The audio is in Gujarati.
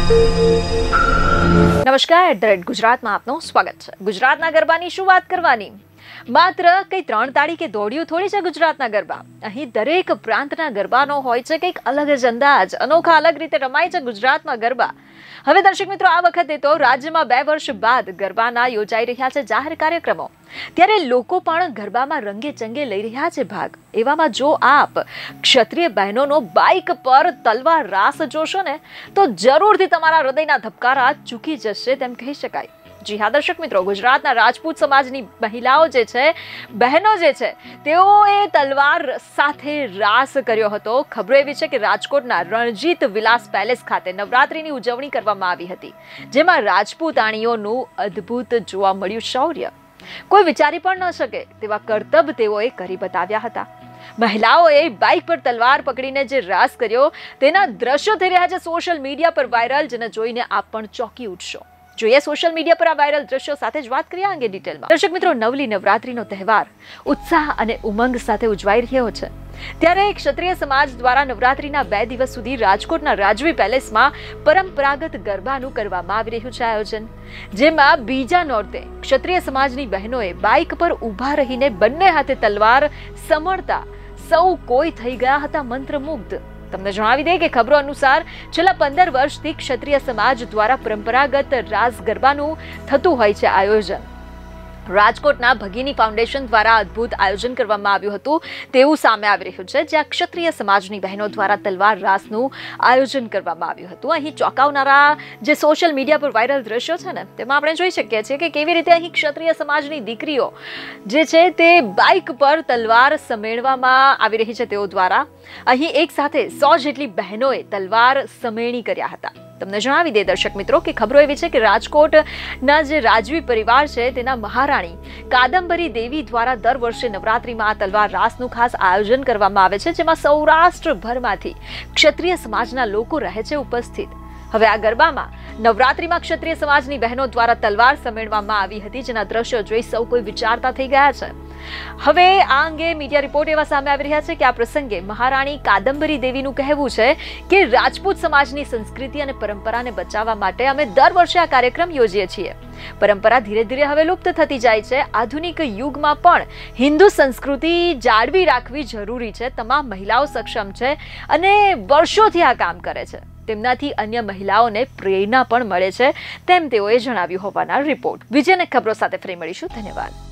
નમસ્કાર, ગુજરાતમાં આપનું સ્વાગત છે। ગુજરાતના ગરબાની શું વાત કરવાની, માત્ર કઈ 3 તાળી કે દોડ્યું થોડી છે ગુજરાતના ગરબા। અહીં દરેક પ્રાંતના ગરબાનો હોય છે કંઈક અલગ જ અંદાજ, અનોખા અલગ રીતે રમાય છે ગુજરાતમાં ગરબા। હવે દર્શક મિત્રો, આ વખતે તો રાજ્યમાં 2 વર્ષ બાદ ગરબાના યોજાઈ રહ્યા છે જાહેર કાર્યક્રમો, ત્યારે લોકો પણ ગરબામાં રંગે ચંગે લઈ રહ્યા છે ભાગ। એવામાં જો આપ ક્ષત્રિય બહેનોનો બાઇક પર તલવાર રાસ જોશો ને, તો જરૂરથી તમારા હૃદયના ધબકારા ચૂકી જશે તેમ કહી શકાય। જી હા દર્શક મિત્રો, ગુજરાતના રાજપૂત સમાજની મહિલાઓ જે છે, બહેનો જે છે, તેઓએ તલવાર સાથે રાસ કર્યો હતો। ખબરો એવી છે કે રાજકોટના રણજીત વિલાસ પેલેસ ખાતે નવરાત્રીની ઉજવણી કરવામાં આવી હતી, જેમાં રાજપૂતાણીઓનું અદ્ભુત જોવા મળ્યું શૌર્ય। કોઈ વિચારી પણ ન શકે તેવા કરતબ તેઓએ કરી બતાવ્યા હતા। મહિલાઓએ બાઇક પર તલવાર પકડીને જે રાસ કર્યો, તેના દ્રશ્યો થઈ રહ્યા છે સોશિયલ મીડિયા પર વાયરલ, જેને જોઈને આપ પણ ચોંકી ઉઠશો। જોઈએ સોશિયલ મીડિયા પર આ વાયરલ દ્રશ્યો સાથે જ વાત કરીએ અંગે ડિટેલમાં। દર્શક મિત્રો, નવલી નવરાત્રીનો તહેવાર ઉત્સાહ અને ઉમંગ સાથે ઉજવાઈ રહ્યો છે, ત્યારે ક્ષત્રિય સમાજ દ્વારા નવરાત્રીના 2 દિવસ સુધી રાજકોટના રાજવી પેલેસમાં પરંપરાગત ગરબાનું કરવામાં આવી રહ્યું છે આયોજન, જેમાં બીજા નોરતે ક્ષત્રિય સમાજની બહેનોએ બાઇક પર ઊભા રહીને બંને હાથે તલવાર સમરતા સૌ કોઈ થઈ ગયા હતા મંત્રમુગ્ધ। તમને જણાવી દઈએ કે ખબરો અનુસાર છેલ્લા 15 વર્ષથી ક્ષત્રિય સમાજ દ્વારા પરંપરાગત રાસ ગરબાનું થતું હોય છે આયોજન। રાજકોટના ભગીની ફાઉન્ડેશન દ્વારા અદ્ભુત આયોજન કરવામાં આવ્યું હતું તેવું સામે આવી રહ્યું છે, જ્યાં ક્ષત્રિય સમાજની બહેનો દ્વારા તલવાર રાસનું આયોજન કરવામાં આવ્યું હતું। અહીં ચોંકાવનારા જે સોશિયલ મીડિયા પર વાયરલ દ્રશ્યો છે ને, તેમાં આપણે જોઈ શકીએ છીએ કે કેવી રીતે અહીં ક્ષત્રિય સમાજની દીકરીઓ જે છે તે બાઇક પર તલવાર સમેળવામાં આવી રહી છે તેઓ દ્વારા। અહીં એક સાથે 100 જેટલી બહેનોએ તલવાર સમેણી કર્યા હતા। તમને જણાવી દે દર્શક મિત્રો કે ખબરો એવી છે કે રાજકોટના જે રાજવી પરિવાર છે, તેના મહારાણી કાદંબરી દેવી દ્વારા દર વર્ષે નવરાત્રીમાં આ તલવાર રાસનું ખાસ આયોજન કરવામાં આવે છે, જેમાં સૌરાષ્ટ્રભરમાંથી ક્ષત્રિય સમાજના લોકો રહે છે ઉપસ્થિત। હવે આ ગરબામાં નવરાત્રીમાં ક્ષત્રિય સમાજની બહેનો દ્વારા તલવાર સમેળવામાં આવી હતી, જેના દ્રશ્યો જોઈ સૌ કોઈ વિચારતા થઈ ગયા છે। હવે આ અંગે મીડિયા રિપોર્ટ એવા સામે આવી રહ્યા છે કે આ પ્રસંગે મહારાણી કાદંબરી દેવીનું કહેવું છે કે રાજપૂત સમાજની સંસ્કૃતિ અને પરંપરાને બચાવવા માટે અમે દર વર્ષે આ કાર્યક્રમ યોજીએ છીએ। પરંપરા ધીરે ધીરે હવે લુપ્ત થતી જાય છે। આધુનિક યુગમાં પણ હિન્દુ સંસ્કૃતિ જાળવી રાખવી જરૂરી છે। તમામ મહિલાઓ સક્ષમ છે અને વર્ષોથી આ કામ કરે છે, તેમનાથી અન્ય મહિલાઓને પ્રેરણા પણ મળે છે, તેમ તેઓએ જણાવ્યું હોવાના રિપોર્ટ। વિજયને ખબરો સાથે ફરી મળીશું, ધન્યવાદ।